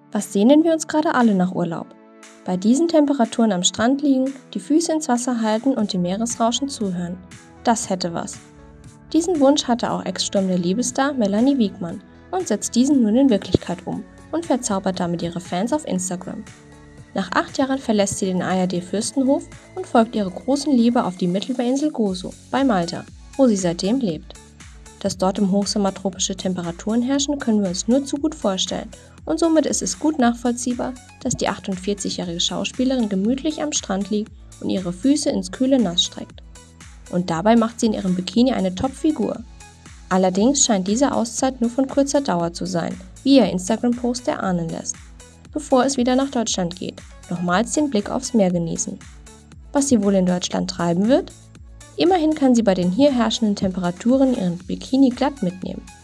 Was sehnen wir uns gerade alle nach Urlaub? Bei diesen Temperaturen am Strand liegen, die Füße ins Wasser halten und dem Meeresrauschen zuhören. Das hätte was. Diesen Wunsch hatte auch Ex-Sturm der Liebesstar Melanie Wiegmann und setzt diesen nun in Wirklichkeit um und verzaubert damit ihre Fans auf Instagram. Nach 8 Jahren verlässt sie den ARD-Fürstenhof und folgt ihrer großen Liebe auf die Mittelmeerinsel Gozo bei Malta, wo sie seitdem lebt. Dass dort im Hochsommer tropische Temperaturen herrschen, können wir uns nur zu gut vorstellen und somit ist es gut nachvollziehbar, dass die 48-jährige Schauspielerin gemütlich am Strand liegt und ihre Füße ins kühle Nass streckt. Und dabei macht sie in ihrem Bikini eine Top-Figur. Allerdings scheint diese Auszeit nur von kurzer Dauer zu sein, wie ihr Instagram-Post erahnen lässt, bevor es wieder nach Deutschland geht, nochmals den Blick aufs Meer genießen. Was sie wohl in Deutschland treiben wird? Immerhin kann sie bei den hier herrschenden Temperaturen ihren Bikini glatt mitnehmen.